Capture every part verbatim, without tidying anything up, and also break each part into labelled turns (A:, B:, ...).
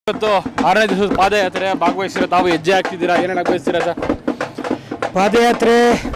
A: ಇವತ್ತು ಆರನೇ ದಿವಸದ ಪಾದಯಾತ್ರೆ ಭಾಗವಹಿಸಿರೋ ತಾವು ಹೆಜ್ಜೆ ಹಾಕ್ತಿದ್ದೀರಾ, ಏನೇನು ಬಯಸ್ತೀರಾ ಸರ್?
B: ಪಾದಯಾತ್ರೆ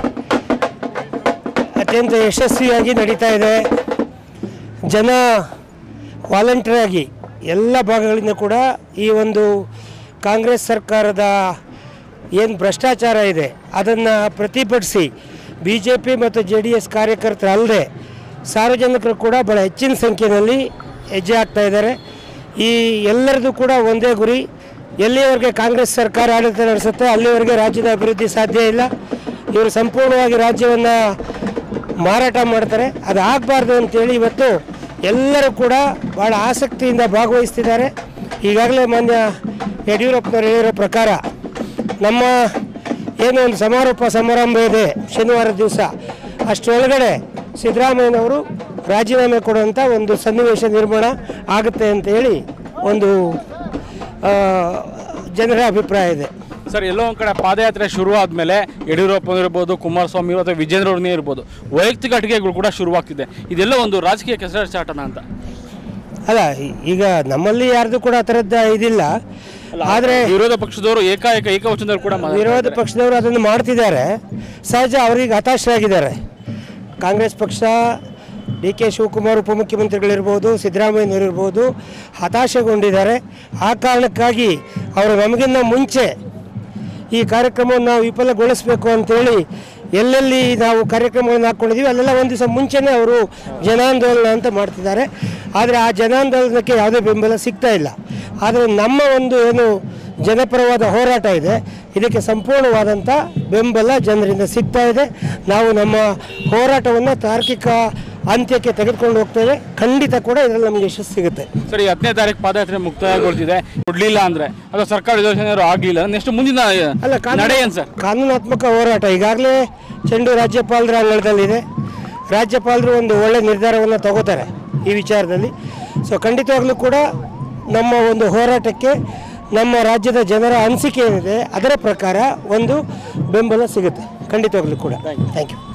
B: ಅತ್ಯಂತ ಯಶಸ್ವಿಯಾಗಿ ನಡೀತಾ ಇದೆ. ಜನ ವಾಲಂಟಿಯರಾಗಿ ಎಲ್ಲ ಭಾಗಗಳಿಂದ ಕೂಡ ಈ ಒಂದು ಕಾಂಗ್ರೆಸ್ ಸರ್ಕಾರದ ಏನು ಭ್ರಷ್ಟಾಚಾರ ಇದೆ ಅದನ್ನು ಪ್ರತಿಭಟಿಸಿ ಬಿ ಜೆ ಪಿ ಮತ್ತು ಜೆ ಡಿ ಎಸ್ ಕಾರ್ಯಕರ್ತರಲ್ಲದೆ ಸಾರ್ವಜನಿಕರು ಕೂಡ ಭಾಳ ಹೆಚ್ಚಿನ ಸಂಖ್ಯೆಯಲ್ಲಿ ಹೆಜ್ಜೆ ಹಾಕ್ತಾ ಇದ್ದಾರೆ. ಈ ಎಲ್ಲರದು ಕೂಡ ಒಂದೇ ಗುರಿ, ಎಲ್ಲಿವರೆಗೆ ಕಾಂಗ್ರೆಸ್ ಸರ್ಕಾರ ಆಡಳಿತ ನಡೆಸುತ್ತೆ ಅಲ್ಲಿವರೆಗೆ ರಾಜ್ಯದ ಅಭಿವೃದ್ಧಿ ಸಾಧ್ಯ ಇಲ್ಲ. ಇವರು ಸಂಪೂರ್ಣವಾಗಿ ರಾಜ್ಯವನ್ನು ಮಾರಾಟ ಮಾಡ್ತಾರೆ, ಅದು ಆಗಬಾರ್ದು ಅಂತೇಳಿ ಇವತ್ತು ಎಲ್ಲರೂ ಕೂಡ ಭಾಳ ಆಸಕ್ತಿಯಿಂದ ಭಾಗವಹಿಸ್ತಿದ್ದಾರೆ. ಈಗಾಗಲೇ ಮಾನ್ಯ ಯಡಿಯೂರಪ್ಪನವರು ಹೇಳಿರೋ ಪ್ರಕಾರ ನಮ್ಮ ಏನು ಒಂದು ಸಮಾರೋಪ ಸಮಾರಂಭ ಇದೆ ಶನಿವಾರ ದಿವಸ, ಅಷ್ಟರೊಳಗಡೆ ಸಿದ್ದರಾಮಯ್ಯನವರು ರಾಜೀನಾಮೆ ಕೊಡುವಂಥ ಒಂದು ಸನ್ನಿವೇಶ ನಿರ್ಮಾಣ ಆಗುತ್ತೆ ಅಂತ ಹೇಳಿ ಒಂದು ಜನರ ಅಭಿಪ್ರಾಯ ಇದೆ.
A: ಸರ್, ಎಲ್ಲೋ ಒಂದು ಕಡೆ ಪಾದಯಾತ್ರೆ ಶುರು ಆದಮೇಲೆ ಯಡಿಯೂರಪ್ಪ ಇರ್ಬೋದು, ಕುಮಾರಸ್ವಾಮಿ ಅಥವಾ ವಿಜೇಂದ್ರವ್ರನ್ನೇ ಇರ್ಬೋದು, ವೈಯಕ್ತಿಕ ಅಟಿಕೆಗಳು ಕೂಡ ಶುರುವಾಗ್ತಿದೆ. ಇದೆಲ್ಲ ಒಂದು ರಾಜಕೀಯ ಕೆಸರಾಟನ ಅಂತ
B: ಅಲ್ಲ, ಈಗ ನಮ್ಮಲ್ಲಿ ಯಾರ್ದು ಕೂಡ ಆ ಥರದ್ದು ಇದಿಲ್ಲ. ಆದರೆ
A: ವಿರೋಧ ಪಕ್ಷದವರು ಏಕಾಏಕ ಏಕವಚನದವರು ಕೂಡ
B: ವಿರೋಧ ಪಕ್ಷದವರು ಅದನ್ನು ಮಾಡ್ತಿದ್ದಾರೆ. ಸಹಜ ಅವರಿಗೆ ಹತಾಶರಾಗಿದ್ದಾರೆ. ಕಾಂಗ್ರೆಸ್ ಪಕ್ಷ ಡಿ ಕೆ ಶಿವಕುಮಾರ್ ಉಪಮುಖ್ಯಮಂತ್ರಿಗಳಿರ್ಬೋದು, ಸಿದ್ದರಾಮಯ್ಯನವರಿರ್ಬೋದು ಹತಾಶೆಗೊಂಡಿದ್ದಾರೆ. ಆ ಕಾರಣಕ್ಕಾಗಿ ಅವರು ನಮಗಿನ್ನ ಮುಂಚೆ ಈ ಕಾರ್ಯಕ್ರಮವನ್ನು ನಾವು ವಿಫಲಗೊಳಿಸಬೇಕು ಅಂತೇಳಿ ಎಲ್ಲೆಲ್ಲಿ ನಾವು ಕಾರ್ಯಕ್ರಮಗಳನ್ನು ಹಾಕ್ಕೊಂಡಿದ್ದೀವಿ ಅಲ್ಲೆಲ್ಲ ಒಂದು ದಿವಸ ಮುಂಚೆನೇ ಅವರು ಜನಾಂದೋಲನ ಅಂತ ಮಾಡ್ತಿದ್ದಾರೆ. ಆದರೆ ಆ ಜನಾಂದೋಲನಕ್ಕೆ ಯಾವುದೇ ಬೆಂಬಲ ಸಿಗ್ತಾ ಇಲ್ಲ. ಆದರೆ ನಮ್ಮ ಒಂದು ಏನು ಜನಪರವಾದ ಹೋರಾಟ ಇದೆ ಇದಕ್ಕೆ ಸಂಪೂರ್ಣವಾದಂಥ ಬೆಂಬಲ ಜನರಿಂದ ಸಿಗ್ತಾ ಇದೆ. ನಾವು ನಮ್ಮ ಹೋರಾಟವನ್ನು ತಾರ್ಕಿಕ ಅಂತ್ಯಕ್ಕೆ ತೆಗೆದುಕೊಂಡು ಹೋಗ್ತೇವೆ. ಖಂಡಿತ ಕೂಡ ಇದರಲ್ಲಿ ನಮಗೆ ಯಶಸ್ಸು ಸಿಗುತ್ತೆ.
A: ಸರಿ, ಹತ್ತನೇ ತಾರೀಕು ಪಾದಯಾತ್ರೆ ಮುಕ್ತಾಯಗೊಳ್ತಿದೆ. ಕೊಡಲಿಲ್ಲ ಅಂದರೆ ಅಥವಾ ಸರ್ಕಾರ ಯೋಜನೆ ಆಗಲಿಲ್ಲ ನೆಕ್ಸ್ಟ್ ಮುಂದಿನ
B: ಅಲ್ಲ
A: ನಡೆ ಏನು ಸರ್?
B: ಕಾನೂನಾತ್ಮಕ ಹೋರಾಟ ಈಗಾಗಲೇ ಚೆಂಡು ರಾಜ್ಯಪಾಲರ ಅಂಗಳದಲ್ಲಿದೆ. ರಾಜ್ಯಪಾಲರು ಒಂದು ಒಳ್ಳೆ ನಿರ್ಧಾರವನ್ನು ತಗೋತಾರೆ ಈ ವಿಚಾರದಲ್ಲಿ. ಸೊ ಖಂಡಿತವಾಗ್ಲೂ ಕೂಡ ನಮ್ಮ ಒಂದು ಹೋರಾಟಕ್ಕೆ ನಮ್ಮ ರಾಜ್ಯದ ಜನರ ಅನಿಸಿಕೆ ಏನಿದೆ ಅದರ ಪ್ರಕಾರ ಒಂದು ಬೆಂಬಲ ಸಿಗುತ್ತೆ ಖಂಡಿತವಾಗ್ಲೂ ಕೂಡ. Thank you.